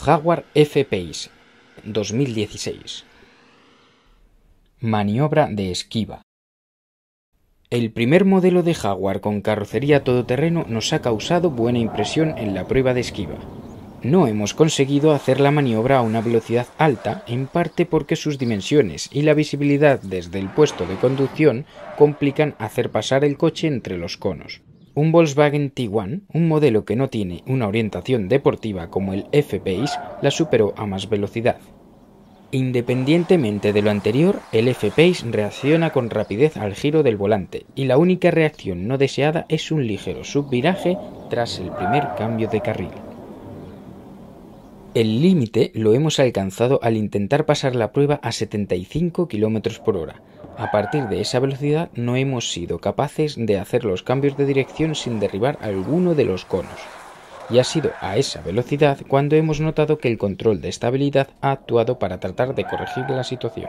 Jaguar F-Pace 2016. Maniobra de esquiva. El primer modelo de Jaguar con carrocería todoterreno nos ha causado buena impresión en la prueba de esquiva. No hemos conseguido hacer la maniobra a una velocidad alta, en parte porque sus dimensiones y la visibilidad desde el puesto de conducción complican hacer pasar el coche entre los conos. Un Volkswagen Tiguan, un modelo que no tiene una orientación deportiva como el F-Pace, la superó a más velocidad. Independientemente de lo anterior, el F-Pace reacciona con rapidez al giro del volante y la única reacción no deseada es un ligero subviraje tras el primer cambio de carril. El límite lo hemos alcanzado al intentar pasar la prueba a 75 km por hora. A partir de esa velocidad no hemos sido capaces de hacer los cambios de dirección sin derribar alguno de los conos. Y ha sido a esa velocidad cuando hemos notado que el control de estabilidad ha actuado para tratar de corregir la situación.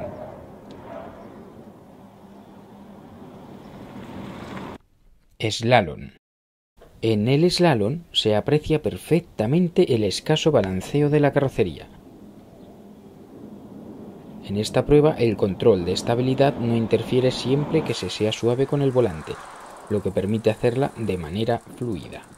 Slalom. En el slalom se aprecia perfectamente el escaso balanceo de la carrocería. En esta prueba el control de estabilidad no interfiere siempre que se sea suave con el volante, lo que permite hacerla de manera fluida.